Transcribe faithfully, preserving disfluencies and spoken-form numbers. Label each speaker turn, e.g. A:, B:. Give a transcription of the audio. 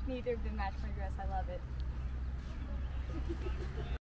A: Neither of them match my dress. I love it.